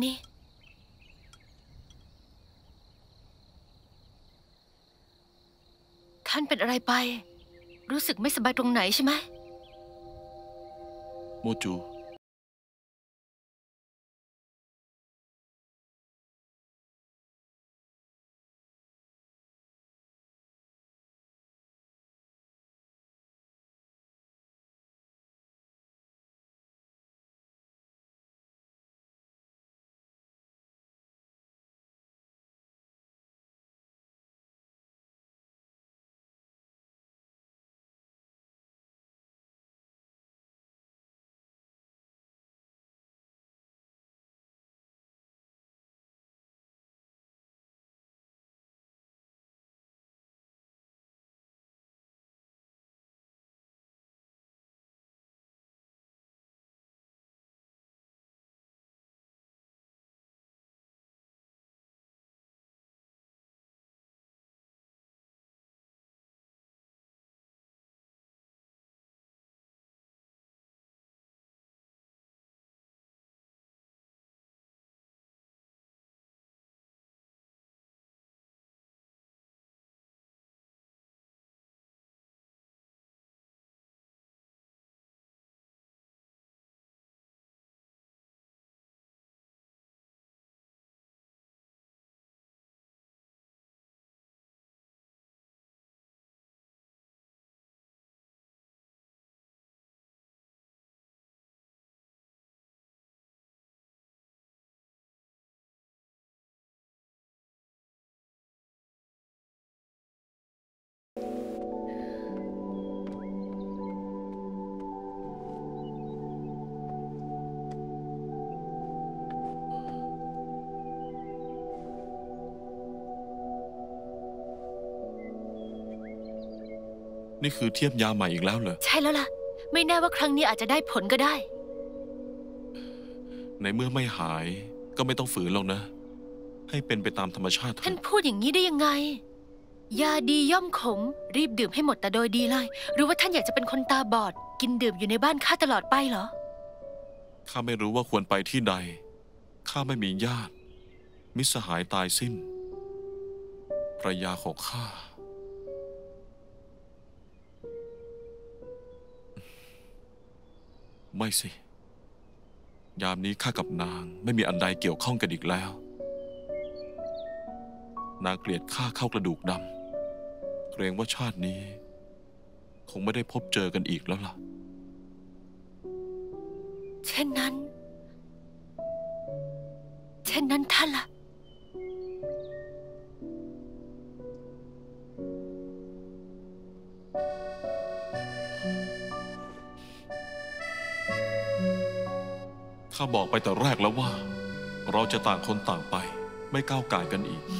นี่ท่านเป็นอะไรไปรู้สึกไม่สบายตรงไหนใช่ไหมโมจูนี่คือเทียบยาใหม่อีกแล้วเหรอใช่แล้วล่ะไม่แน่ว่าครั้งนี้อาจจะได้ผลก็ได้ในเมื่อไม่หายก็ไม่ต้องฝืนหรอกนะให้เป็นไปตามธรรมชาติท่านพูดอย่างนี้ได้ยังไงยาดีย่อมขมรีบดื่มให้หมดแต่โดยดีเลยหรือว่าท่านอยากจะเป็นคนตาบอดกินดื่มอยู่ในบ้านข้าตลอดไปเหรอข้าไม่รู้ว่าควรไปที่ใดข้าไม่มีญาติมิตรสหายตายสิ้นภรรยาของข้าไม่สิยามนี้ข้ากับนางไม่มีอันใดเกี่ยวข้องกันอีกแล้วนางเกลียดข้าเข้ากระดูกดำเกรงว่าชาตินี้คงไม่ได้พบเจอกันอีกแล้วล่ะเช่นนั้นท่านล่ะข้าบอกไปแต่แรกแล้วว่าเราจะต่างคนต่างไปไม่ก้าวก่ายกันอีก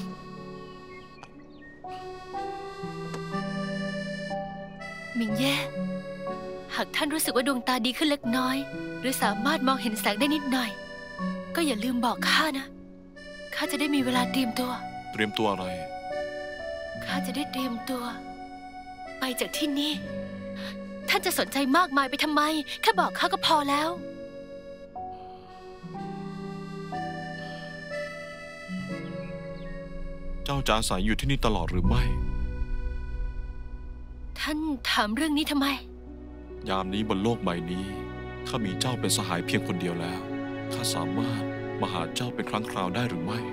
มิงแย่หากท่านรู้สึกว่าดวงตาดีขึ้นเล็กน้อยหรือสามารถมองเห็นแสงได้นิดหน่อยก็อย่าลืมบอกข้านะข้าจะได้มีเวลาเตรียมตัวอะไรข้าจะได้เตรียมตัวไปจากที่นี่ท่านจะสนใจมากมายไปทำไมแค่บอกข้าก็พอแล้วเจ้าจะอาศัยอยู่ที่นี่ตลอดหรือไม่ท่านถามเรื่องนี้ทำไมยามนี้บนโลกใบนี้ข้ามีเจ้าเป็นสหายเพียงคนเดียวแล้วข้าสามารถมาหาเจ้าเป็นครั้งคราวได้หรือไม่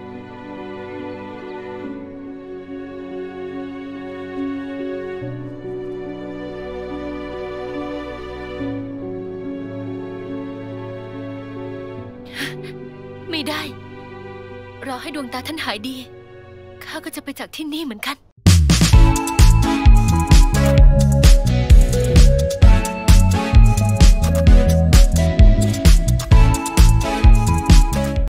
ไม่ได้รอให้ดวงตาท่านหายดีข้าก็จะไปจากที่นี่เหมือนกัน